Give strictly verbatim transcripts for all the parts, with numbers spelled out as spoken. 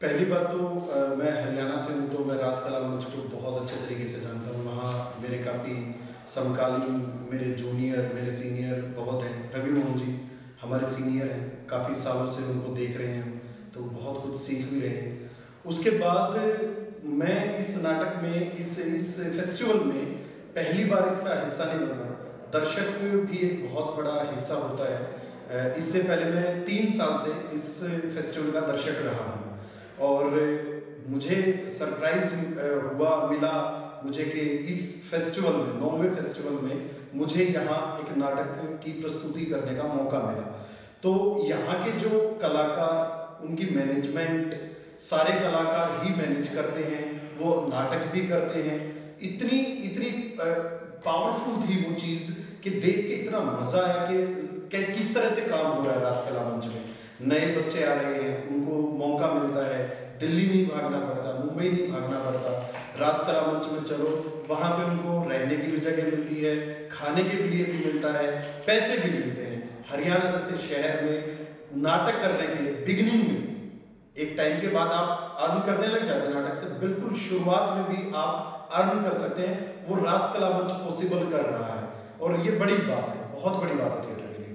पहली बात तो आ, मैं हरियाणा से हूँ, तो मैं रास कला मंच को बहुत अच्छे तरीके से जानता हूँ। वहाँ मेरे काफ़ी समकालीन, मेरे जूनियर, मेरे सीनियर बहुत हैं। रवि मोहन जी हमारे सीनियर हैं, काफ़ी सालों से उनको देख रहे हैं, तो बहुत कुछ सीख भी रहे हैं। उसके बाद मैं इस नाटक में, इस इस फेस्टिवल में पहली बार इसका हिस्सा नहीं बना। दर्शक भी एक बहुत बड़ा हिस्सा होता है। इससे पहले मैं तीन साल से इस फेस्टिवल का दर्शक रहा हूँ और मुझे सरप्राइज हुआ मिला मुझे कि इस फेस्टिवल में, नौवें फेस्टिवल में मुझे यहाँ एक नाटक की प्रस्तुति करने का मौका मिला। तो यहाँ के जो कलाकार, उनकी मैनेजमेंट, सारे कलाकार ही मैनेज करते हैं, वो नाटक भी करते हैं। इतनी इतनी पावरफुल थी वो चीज़ कि देख के इतना मज़ा आया कि किस तरह से काम हो रहा है रास कला मंच में। नए बच्चे आ रहे हैं, उनको मौका मिलता है, दिल्ली नहीं भागना पड़ता, मुंबई नहीं भागना पड़ता। रास कला मंच में चलो, वहाँ पे उनको रहने की भी जगह मिलती है, खाने के लिए भी मिलता है, पैसे भी मिलते हैं। हरियाणा जैसे शहर में नाटक करने के बिगिनिंग में एक टाइम के बाद आप अर्न करने लग जाते हैं नाटक से, बिल्कुल शुरुआत में भी आप अर्न कर सकते हैं। वो रास कला मंच पॉसिबल कर रहा है और ये बड़ी बात है, बहुत बड़ी बात है थिएटर के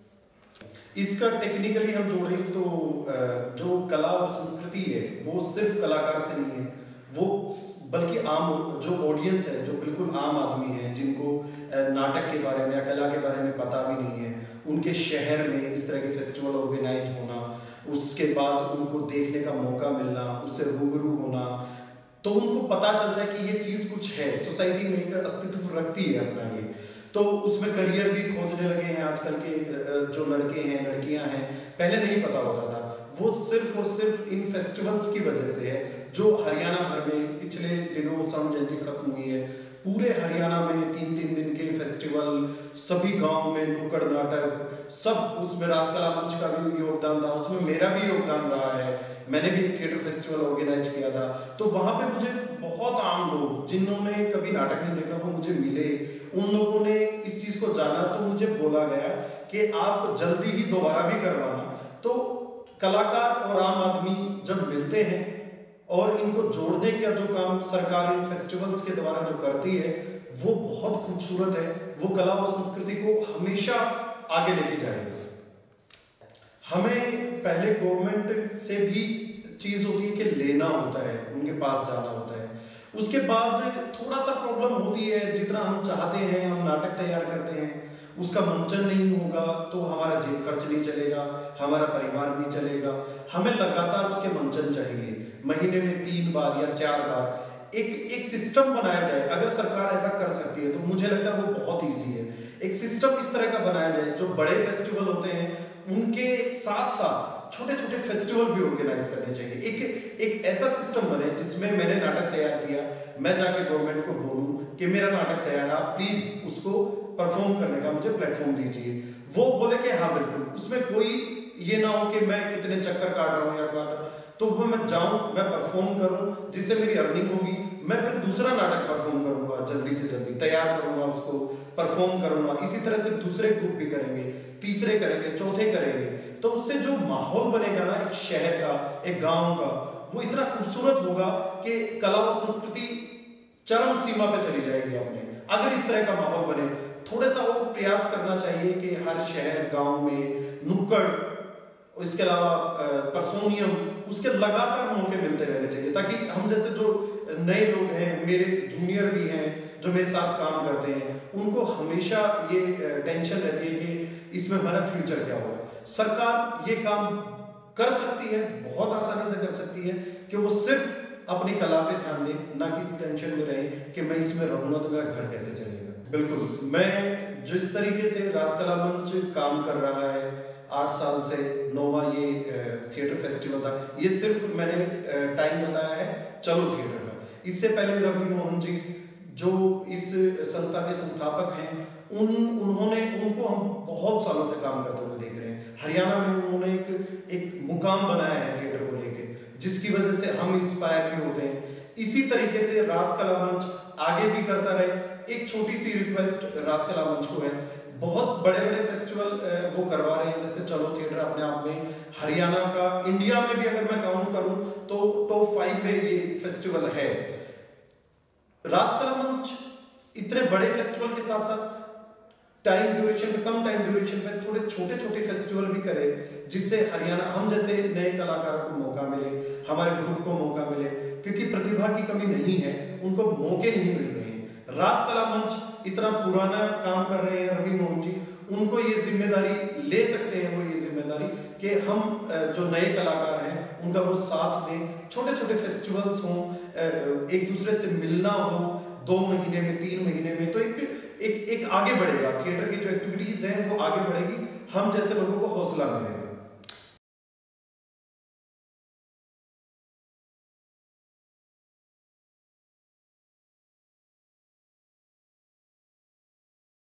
लिए। इसका टेक्निकली हम जोड़ें तो जो कला और संस्कृति है वो सिर्फ कलाकार से नहीं है, वो बल्कि आम जो ऑडियंस है, जो बिल्कुल आम आदमी है, जिनको नाटक के बारे में या कला के बारे में पता भी नहीं है, उनके शहर में इस तरह के फेस्टिवल ऑर्गेनाइज होना, उसके बाद उनको देखने का मौका मिलना, उससे रूबरू होना, तो उनको पता चलता है कि ये चीज़ कुछ है, सोसाइटी में एक अस्तित्व रखती है अपना ये। तो उसमें करियर भी खोजने लगे हैं आजकल के जो लड़के हैं, लड़कियां हैं, पहले नहीं पता होता था। वो सिर्फ और सिर्फ इन फेस्टिवल्स की वजह से है, जो हरियाणा भर में पिछले दिनों स्वर्ण जयंती खत्म हुई है, पूरे हरियाणा में तीन तीन दिन के फेस्टिवल, सभी गांव में नुक्कड़ नाटक, सब उसमें रास कला मंच का भी योगदान था, उसमें मेरा भी योगदान रहा है। मैंने भी एक थिएटर फेस्टिवल ऑर्गेनाइज किया था, तो वहाँ पे मुझे बहुत आम लोग जिन्होंने कभी नाटक नहीं देखा वो मुझे मिले। उन लोगों ने इस चीज़ को जाना, तो मुझे बोला गया कि आप जल्दी ही दोबारा भी करवाना। तो कलाकार और आम आदमी जब मिलते हैं और इनको जोड़ने का जो काम सरकार इन फेस्टिवल्स के द्वारा जो करती है वो बहुत खूबसूरत है। वो कला और संस्कृति को हमेशा आगे लेके जाएगा। हमें पहले गवर्नमेंट से भी चीज़ होती है कि लेना होता है, उनके पास जाना होता है। उसके बाद थोड़ा सा प्रॉब्लम होती है, जितना हम चाहते हैं हम नाटक तैयार करते हैं, उसका मंचन नहीं होगा तो हमारा जेब खर्च नहीं चलेगा, हमारा परिवार नहीं चलेगा। हमें लगातार उसके मंचन चाहिए, महीने में तीन बार या चार बार एक एक सिस्टम बनाया जाए। अगर सरकार ऐसा कर सकती है तो मुझे लगता है वो बहुत ईजी है। एक सिस्टम इस तरह का बनाया जाए, जो बड़े फेस्टिवल होते हैं उनके साथ साथ छोटे छोटे फेस्टिवल भी ऑर्गेनाइज करने चाहिए। एक एक ऐसा सिस्टम बने जिसमें मैंने नाटक तैयार किया, मैं जाके गवर्नमेंट को बोलूं कि मेरा नाटक तैयार है, आप प्लीज उसको परफॉर्म करने का मुझे प्लेटफॉर्म दीजिए। वो बोले कि हाँ बिल्कुल, उसमें कोई ये ना हो कि मैं कितने चक्कर काट रहा हूँ या काट रहा हूँ, तो वो मैं जाऊँ, मैं परफॉर्म करूँ, जिससे मेरी अर्निंग होगी। मैं फिर दूसरा नाटक परफॉर्म करूँगा, जल्दी से जल्दी तैयार करूँगा, उसको परफॉर्म करूँगा। इसी तरह से दूसरे ग्रुप भी करेंगे, तीसरे करेंगे, चौथे करेंगे। तो उससे जो माहौल बनेगा ना एक शहर का, एक गांव का, वो इतना खूबसूरत होगा कि कला और संस्कृति चरम सीमा पे चली जाएगी अपने। अगर इस तरह का माहौल बने, थोड़ा सा वो प्रयास करना चाहिए कि हर शहर गांव में नुक्कड़, इसके अलावा परसोनियम, उसके लगातार मौके मिलते रहने चाहिए, ताकि हम जैसे जो नए लोग हैं, मेरे जूनियर भी हैं जो मेरे साथ काम करते हैं, उनको हमेशा ये टेंशन रहती है कि इसमें हमारा फ्यूचर क्या होगा। सरकार ये काम कर सकती है, बहुत आसानी से कर सकती है कि वो सिर्फ अपनी कला पे ध्यान दें, ना कि इस टेंशन में रहे कि मैं इसमें रहूँगा तो मेरा घर कैसे चलेगा। बिल्कुल, मैं जिस तरीके से रास कला मंच काम कर रहा है, आठ साल से नौवा ये थिएटर फेस्टिवल था, ये सिर्फ मैंने टाइम बताया है चलो थिएटर का। इससे पहले रवि मोहन जी जो इस संस्था के संस्थापक हैं, उन उन्होंने उनको हम बहुत सालों से काम करते हुए देख रहे हैं। हरियाणा में उन्होंने एक एक मुकाम बनाया है थिएटर को लेके, जिसकी वजह से हम इंस्पायर भी होते हैं। इसी तरीके से रास कला मंच आगे भी करता रहे। एक छोटी सी रिक्वेस्ट रास कला मंच को है, बहुत बड़े बड़े फेस्टिवल वो करवा रहे हैं, जैसे चलो थिएटर अपने आप में हरियाणा का, इंडिया में भी अगर मैं काउंट करूं तो टॉप फाइव में ये फेस्टिवल है। राजकला मंच इतने बड़े फेस्टिवल के साथ साथ टाइम ड्यूरेशन पे, कम टाइम ड्यूरेशन पे थोड़े छोटे छोटे फेस्टिवल भी करे, जिससे हरियाणा, हम जैसे नए कलाकारों को मौका मिले, हमारे ग्रुप को मौका मिले, क्योंकि प्रतिभा की कमी नहीं है, उनको मौके नहीं मिल रहे हैं। राजकला मंच इतना पुराना काम कर रहे हैं रवि मोहन जी, उनको ये जिम्मेदारी ले सकते हैं, वो ये जिम्मेदारी कि हम जो नए कलाकार हैं उनका वो साथ दें, छोटे छोटे फेस्टिवल्स हों, एक दूसरे से मिलना हो, दो महीने में, तीन महीने में, तो एक एक एक आगे बढ़ेगा थिएटर की जो एक्टिविटीज हैं वो आगे बढ़ेगी, हम जैसे लोगों को हौसला मिलेगा।